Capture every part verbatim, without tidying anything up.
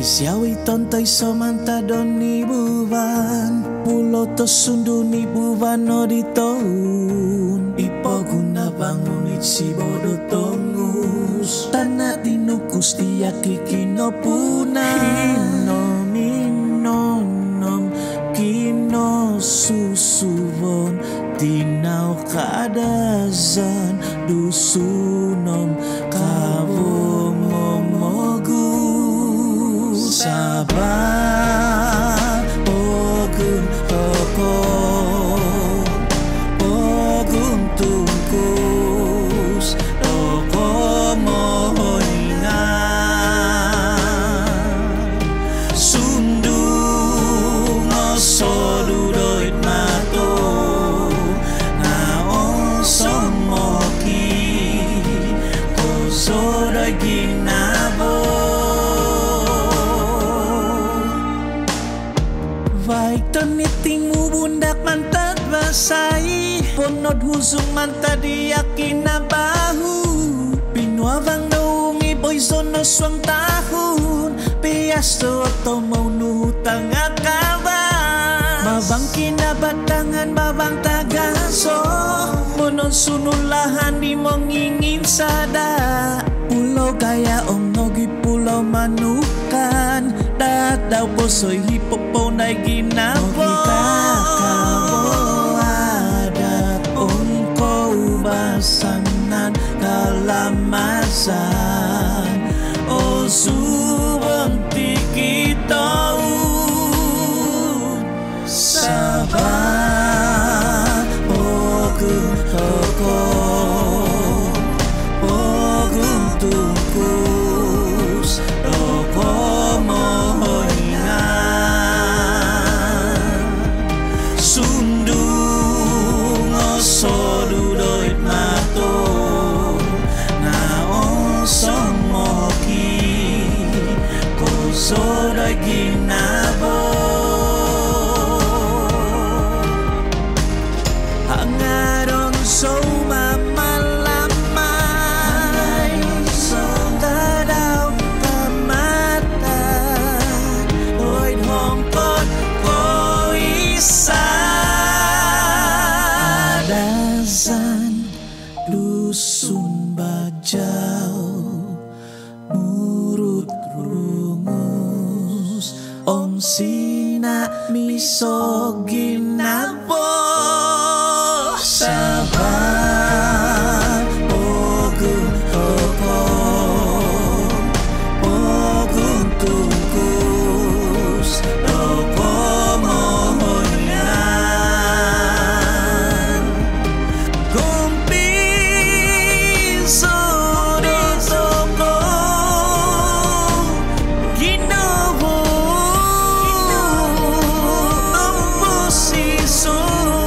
Siawi tontai somanta doni buwan Pulo to sunduni buwan no ditoun Ipo guna bangun itsi bodo tongus Tanah dinukus dia kikino puna Hino mino nom kino susuwon Tinau kadazan dusunom kawo momogu Sabar pogun toko pogun tungkus toko mohoingan sundung osodu doit mato naon somoki koso daging nabo Baik tenitingmu bundak mantad basai Ponod husung mantad diyakin na bahu Pinuavang naungi boy sono swang tahun Piasto to mau nuhutang akaban Babang kinabatangan babang tagaso Monon sunulahan di mongingin sada Pulau kaya om nogi pulau manukan Dadaw bosoy hipopo na ginabo Kakabo adat ongko basanan kalamasan O subang tikitaun Sabar pogun toko pogun tungkus toko mohoingan sundung osodu doit mato naon somoki koso daging nabo hangaron so mamalamay so tadaw kamatan doit hongkot ko isa Adasan dusun bajau murut rungus om sina misogin nabo Sabar pogun toko pogun tungkus toko mohoingan Gumpin sore toko ginowo temposiso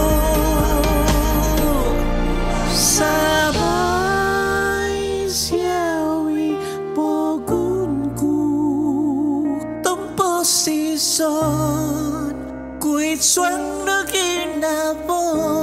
Sabay siawi pogunku temposison kuit suang naging nabo